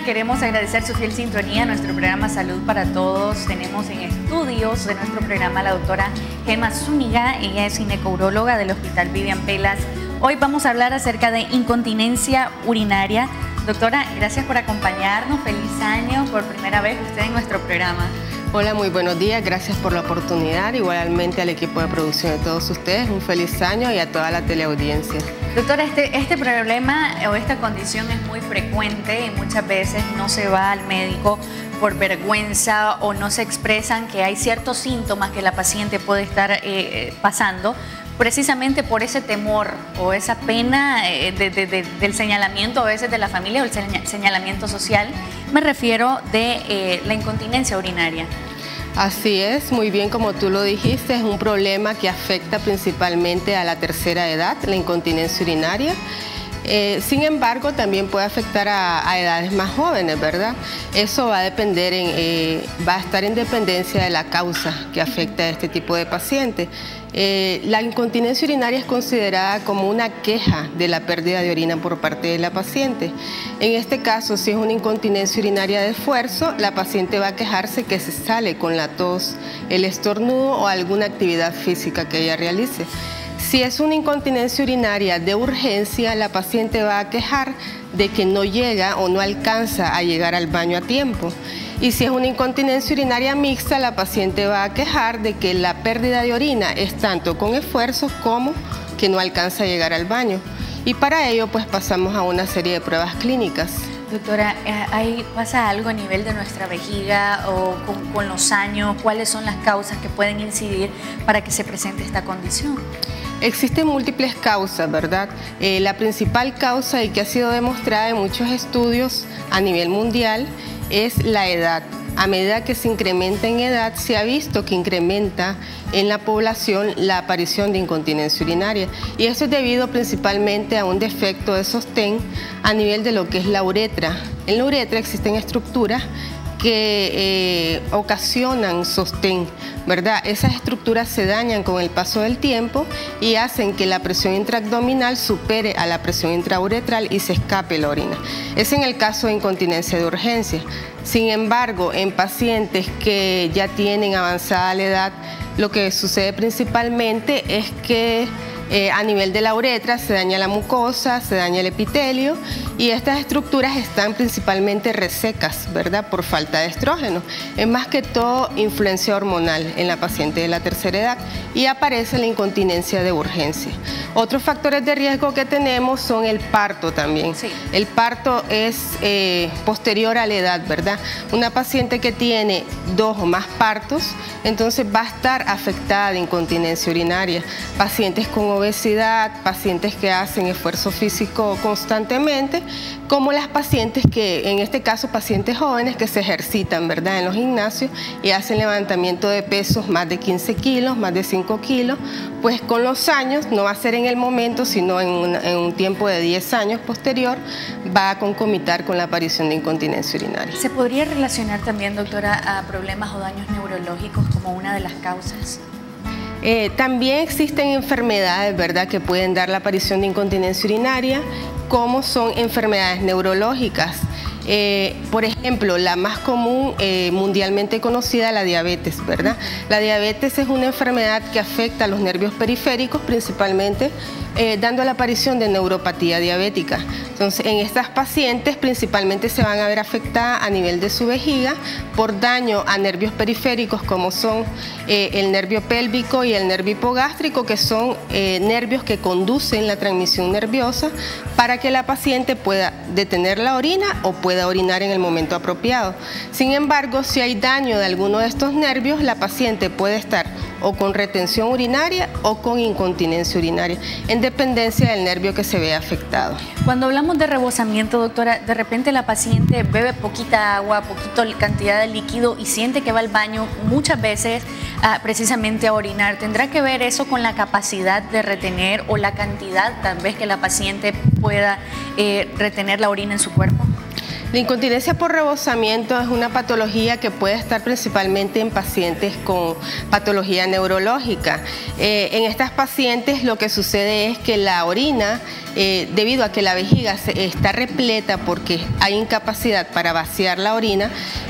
queremos agradecer su fiel sintonía a nuestro programa Salud para Todos. Tenemos en estudios de nuestro programa la doctora Gemma Zúñiga, ella es ginecóloga del Hospital Vivian Pelas. Hoy vamos a hablar acerca de incontinencia urinaria. Doctora, gracias por acompañarnos, feliz año, por primera vez usted en nuestro programa. Hola, muy buenos días, gracias por la oportunidad, igualmente al equipo de producción de todos ustedes, un feliz año y a toda la teleaudiencia. Doctora, este problema o esta condición es muy frecuente y muchas veces no se va al médico por vergüenza o no se expresan que hay ciertos síntomas que la paciente puede estar pasando, precisamente por ese temor o esa pena del señalamiento a veces de la familia o el señalamiento social. Me refiero de la incontinencia urinaria. Así es, muy bien como tú lo dijiste, es un problema que afecta principalmente a la tercera edad, la incontinencia urinaria. Sin embargo, también puede afectar a edades más jóvenes, ¿verdad? Eso va a depender, va a estar en dependencia de la causa que afecta a este tipo de paciente. La incontinencia urinaria es considerada como una queja de la pérdida de orina por parte de la paciente. En este caso, si es una incontinencia urinaria de esfuerzo, la paciente va a quejarse que se sale con la tos, el estornudo o alguna actividad física que ella realice. Si es una incontinencia urinaria de urgencia, la paciente va a quejar de que no llega o no alcanza a llegar al baño a tiempo. Y si es una incontinencia urinaria mixta, la paciente va a quejar de que la pérdida de orina es tanto con esfuerzo como que no alcanza a llegar al baño. Y para ello, pues pasamos a una serie de pruebas clínicas. Doctora, ¿pasa algo a nivel de nuestra vejiga o con los años? ¿Cuáles son las causas que pueden incidir para que se presente esta condición? Existen múltiples causas, ¿verdad? La principal causa y que ha sido demostrada en muchos estudios a nivel mundial es la edad. A medida que se incrementa en edad, se ha visto que incrementa en la población la aparición de incontinencia urinaria. Y esto es debido principalmente a un defecto de sostén a nivel de lo que es la uretra. En la uretra existen estructuras que ocasionan sostén, ¿verdad? Esas estructuras se dañan con el paso del tiempo y hacen que la presión intraabdominal supere a la presión intrauretral y se escape la orina. Es en el caso de incontinencia de urgencia. Sin embargo, en pacientes que ya tienen avanzada la edad, lo que sucede principalmente es que a nivel de la uretra se daña la mucosa, se daña el epitelio y estas estructuras están principalmente resecas, ¿verdad? Por falta de estrógeno. Es más que todo influencia hormonal en la paciente de la tercera edad y aparece la incontinencia de urgencia. Otros factores de riesgo que tenemos son el parto también. Sí. El parto es posterior a la edad, ¿verdad? Una paciente que tiene 2 o más partos, entonces va a estar afectada de incontinencia urinaria. Pacientes con obesidad, pacientes que hacen esfuerzo físico constantemente, como las pacientes que, en este caso, pacientes jóvenes que se ejercitan, ¿verdad?, en los gimnasios y hacen levantamiento de pesos más de 15 kilos, más de 5 kilos, pues con los años, no va a ser en el momento, sino en un tiempo de 10 años posterior, va a concomitar con la aparición de incontinencia urinaria. ¿Se podría relacionar también, doctora, a problemas o daños neurológicos como una de las causas? También existen enfermedades, ¿verdad?, que pueden dar la aparición de incontinencia urinaria, como son enfermedades neurológicas. Por ejemplo, la más común mundialmente conocida, la diabetes, ¿verdad? La diabetes es una enfermedad que afecta a los nervios periféricos principalmente, dando la aparición de neuropatía diabética. Entonces, en estas pacientes principalmente se van a ver afectadas a nivel de su vejiga por daño a nervios periféricos como son el nervio pélvico y el nervio hipogástrico, que son nervios que conducen la transmisión nerviosa para que la paciente pueda detener la orina o pueda orinar en el momento apropiado. Sin embargo, si hay daño de alguno de estos nervios, la paciente puede estar o con retención urinaria o con incontinencia urinaria, en dependencia del nervio que se ve afectado. Cuando hablamos de rebosamiento, doctora, de repente la paciente bebe poquita agua, poquita cantidad de líquido y siente que va al baño muchas veces precisamente a orinar. ¿Tendrá que ver eso con la capacidad de retener o la cantidad tal vez que la paciente pueda retener la orina en su cuerpo? La incontinencia por rebosamiento es una patología que puede estar principalmente en pacientes con patología neurológica. En estas pacientes lo que sucede es que la orina, debido a que la vejiga está repleta porque hay incapacidad para vaciar la orina,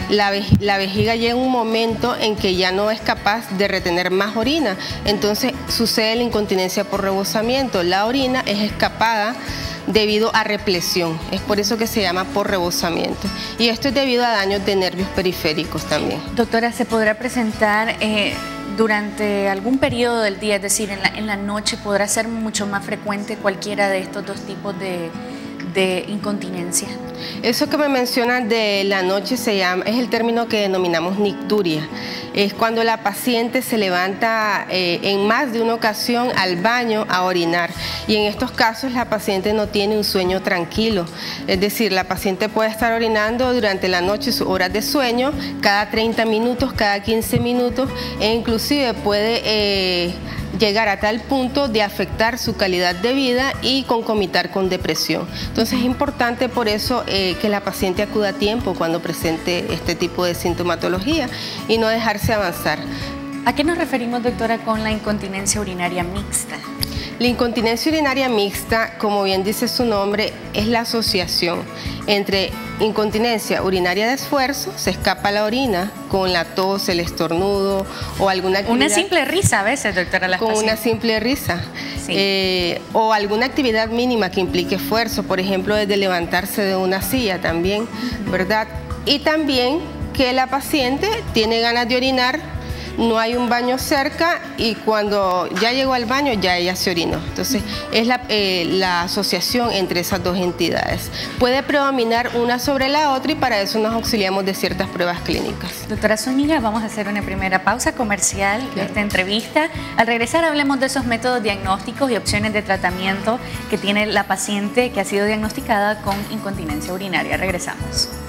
la vejiga llega un momento en que ya no es capaz de retener más orina. Entonces sucede la incontinencia por rebosamiento. La orina es escapada debido a represión, es por eso que se llama por rebosamiento, y esto es debido a daños de nervios periféricos también. Doctora, ¿se podrá presentar durante algún periodo del día, es decir, en la noche, podrá ser mucho más frecuente cualquiera de estos dos tipos de incontinencia? Eso que me mencionas de la noche es el término que denominamos nicturia. Es cuando la paciente se levanta en más de una ocasión al baño a orinar, y en estos casos la paciente no tiene un sueño tranquilo, es decir, la paciente puede estar orinando durante la noche sus horas de sueño, cada 30 minutos, cada 15 minutos, e inclusive puede llegar a tal punto de afectar su calidad de vida y concomitar con depresión. Entonces es importante por eso que la paciente acuda a tiempo cuando presente este tipo de sintomatología y no dejarse avanzar. ¿A qué nos referimos, doctora, con la incontinencia urinaria mixta? La incontinencia urinaria mixta, como bien dice su nombre, es la asociación entre incontinencia urinaria de esfuerzo, se escapa la orina con la tos, el estornudo o alguna actividad. Una simple risa a veces, doctora, las pacientes. Una simple risa. Sí. O alguna actividad mínima que implique esfuerzo, por ejemplo, desde levantarse de una silla también, ¿verdad? Y también que la paciente tiene ganas de orinar, no hay un baño cerca y cuando ya llegó al baño ya ella se orinó. Entonces es la asociación entre esas dos entidades. Puede predominar una sobre la otra y para eso nos auxiliamos de ciertas pruebas clínicas. Doctora Zúñiga, vamos a hacer una primera pausa comercial de esta entrevista. Al regresar hablemos de esos métodos diagnósticos y opciones de tratamiento que tiene la paciente que ha sido diagnosticada con incontinencia urinaria. Regresamos.